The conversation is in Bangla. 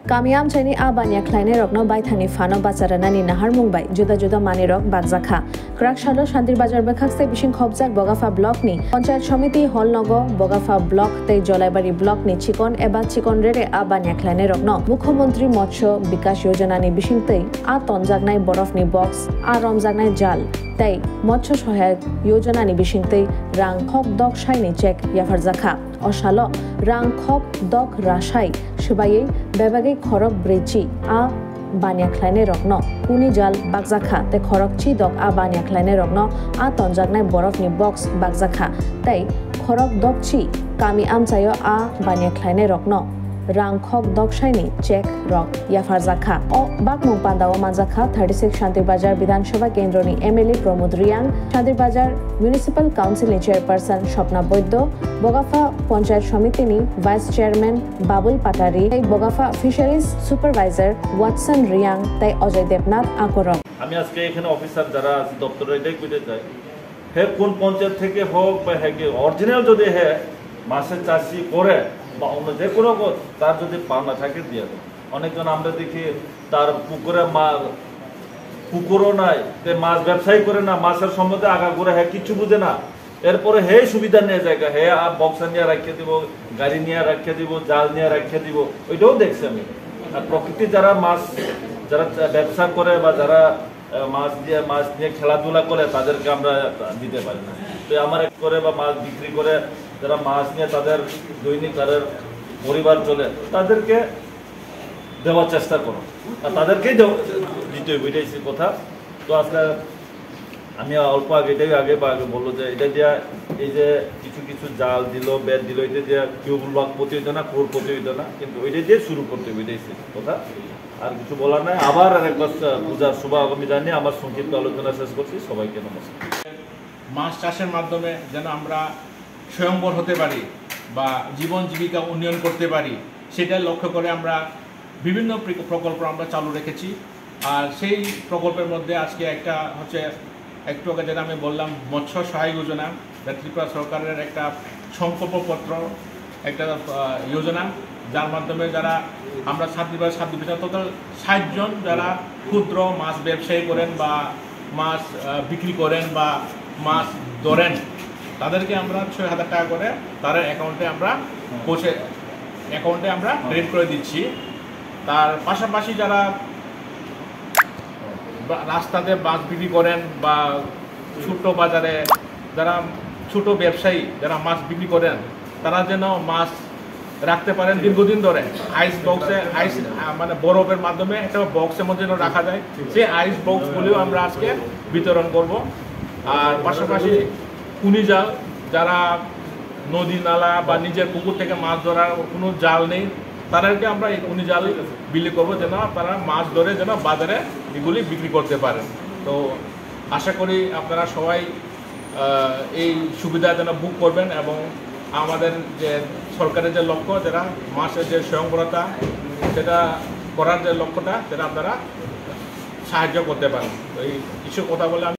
Kamiam Chani Abanya Kleine Rokno by Thani Fano Basaranani Nahar Mumbai, Juda Mani Rock Bagzakha. Crack Shalo Shantir Bajar Bekakse Bishin Khobzak Bogafa Block ni, Panchayat Samiti Hall Nogo, Bogafa Block, Te Jolaibari Block ni Chikon Eba Chikon Rere Abanya Kleine Rokno. Mukhomontri Motsho Bikash Yojanani Bishin Te, A Tonjagnai Borofni Box, A Romjagnai Jal. তাই মৎস্য সহায়ক যোজনা নিবিশিংতে রাং খক দক সাইনি চেক ইয়াফারজাখা অশাল রাং খক দক রাসাই সুবাইয়ে বেবাগে খরক ব্রেচি আ বানিয়া খ্লাইনে রকন কুনি জাল বাগজাখা তে খরক চি দক আ বানিয়া খ্লাইনে রকন আ তনজাগনাই বরফনি বক্স বাগজাখা তাই খরক দক চি কামি আমচায় আ বানিয়া খ্লাইনে রকন Rang Khok Dok Shaini Check Rock Yafarzakha O Bakmung Pandawa Manzakha 36 Shantir Bajar Bidhan Sabha Kendroni MLA Pramod Riang Shantir Bajar Municipal Council ni Chairperson Shopna Boiddo Bogafa Panchayat Samiti ni Vice Chairman Babul Patari Bogafa Fisheries Supervisor Watson Riang Tai Ajay Debnath Akorok আমি আজকে এখানে অফিসার যারা আছে দপ্তরে এটাই কইতে চাই হে কোন পঞ্চায়েত থেকে হোক বা হে অরিজিনাল যদি হে মাছের চাষি করে বা অন্য যে কোনো তার যদি পাওনা থাকে দিয়ে দেয় অনেকজন আমরা দেখি তার পুকুরও নাই তে মাছ ব্যবসায়ী করে না মাছের সম্বন্ধে আগা করে হ্যাঁ কিছু বুঝে না এরপরে হে সুবিধা নিয়ে জায়গা হে বক্সা নিয়ে রাখিয়ে দিব গাড়ি নিয়ে রাখিয়ে দিব জাল নিয়ে রাখিয়ে দিব ওইটাও দেখছি আমি আর প্রকৃতি যারা মাছ যারা ব্যবসা করে বা যারা মাছ নিয়ে খেলাধুলা করে তাদেরকে আমরা দিতে পারি না তো আমার এক করে বা মাছ বিক্রি করে যারা মাছ নিয়ে তাদের দৈনিক তাদের পরিবার চলে তাদেরকে দেওয়ার চেষ্টা করো আর তাদেরকেই দিতে হবে এটাই কথা তো আজকে আমি অল্প আগে বললো যে এটা দিয়া এই যে কিছু জাল দিল বেদ দিল এটা দিয়ে কেউ ব্লক প্রতি হইতো না ক্রোর প্রতি হইতো না কিন্তু ওইটা দিয়ে শুরু করতে হবে এটাই কথা আর কিছু বলার নাই আবার আরেকবার পূজার শুভ আগামী জানিয়ে আমার সংক্ষিপ্ত আলোচনা শেষ করছি সবাইকে নমস্কার মাছ চাষের মাধ্যমে যেন আমরা স্বয়ংবর হতে পারি বা জীবন জীবিকা উন্নয়ন করতে পারি সেটা লক্ষ্য করে আমরা বিভিন্ন প্রকল্প আমরা চালু রেখেছি আর সেই প্রকল্পের মধ্যে আজকে একটা হচ্ছে একটু আগে যেটা আমি বললাম মৎস্য সহায়ক যোজনা ত্রিপুরা সরকারের একটা সংকল্পপত্র একটা যোজনা যার মাধ্যমে যারা আমরা সাত ডিভিশন টোটাল 60 জন যারা ক্ষুদ্র মাছ ব্যবসায়ী করেন বা মাছ বিক্রি করেন বা মাছ ধরেন তাদেরকে আমরা 6,000 টাকা করে তার অ্যাকাউন্টে আমরা ক্রেডিট করে দিচ্ছি তার পাশাপাশি যারা রাস্তাতে মাছ বিক্রি করেন বা ছোট বাজারে যারা ছোট ব্যবসায়ী যারা মাছ বিক্রি করেন তারা যেন মাছ রাখতে পারেন দীর্ঘদিন ধরে আইস মানে বরফের মাধ্যমে একটা বক্সের মধ্যে যেন রাখা যায় সেই আইস বক্সগুলিও আমরা আজকে বিতরণ করব আর পাশাপাশি কুনি জাল যারা নদী নালা বা নিজের পুকুর থেকে মাছ ধরার কোনো জাল নেই তাদেরকে আমরা এই কুনি জাল বিলি করবো যেন তারা মাছ ধরে যেন বাজারে এগুলি বিক্রি করতে পারেন তো আশা করি আপনারা সবাই এই সুবিধা যেন বুক করবেন এবং আমাদের যে সরকারের যে লক্ষ্য যারা মাছের যে স্বয়ংবরতা সেটা করার যে লক্ষ্যটা সেটা আপনারা সাহায্য করতে পারেন তো এই কিছু কথা বলে